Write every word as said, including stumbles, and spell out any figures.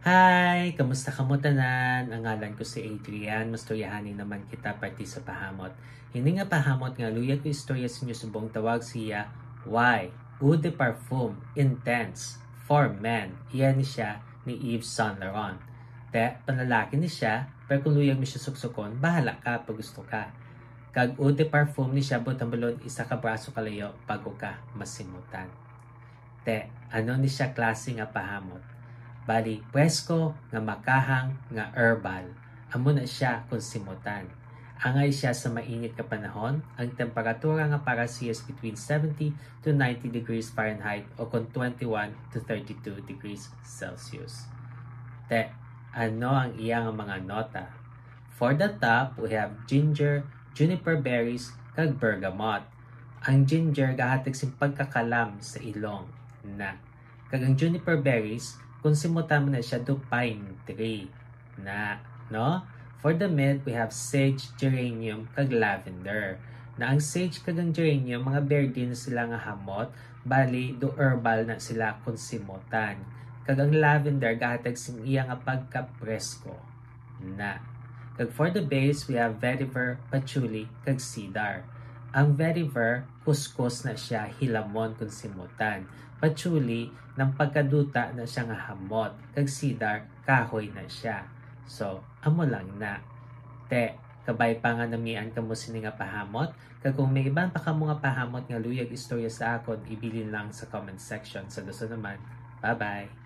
Hi! Kamusta ka mo tanan? Ang ngalan ko si Adrian. Mastoryahanin naman kita parti sa pahamot. Hindi nga pahamot nga luyag ko istorya sa inyo subong tawag siya Why? Eau de Parfum Intense for Men. Iyan ni siya ni Yves Saint Laurent. Te, panlalaki ni siya, pero kung luyag mo siya suksukon, bahala ka pag gusto ka. Kag Eau de Parfum ni siya butang balon isa ka braso kalayo bago ka masimutan. Te, ano ni siya klase nga pahamot? Bali, presko nga makahang nga herbal. Amo na siya kung simutan. Angay siya sa mainit ka panahon. Ang temperatura nga para siya is between seventy to ninety degrees Fahrenheit o kung twenty-one to thirty-two degrees Celsius. Te, ano ang iyang mga nota? For the top, we have ginger, juniper berries, kag bergamot. Ang ginger gahatag sing pagkakalam sa ilong na. Kag ang juniper berries, kung simutan mo na siya do pine tree na, no? For the mid, we have sage, geranium, kag lavender. Na ang sage kag ang geranium, mga verde na sila nga hamot, bali do herbal na sila kung simutan. Kag ang lavender, gahatag sing iya nga pagka-presko na. Kag for the base, we have vetiver, patchouli, kag cedar. Ang vetiver, kuskus na siya, hilamon kung simutan. Patchouli, ng pagkaduta na siya nga hamot. Kag cedar, kahoy na siya. So, amo lang na. Te, kabay pa nga namian ka mo sini nga pahamot. Kag kung may iban pa ka mo nga pahamot nga luyag istorya sa akon, ibilin lang sa comment section. Sa gusto naman, bye-bye!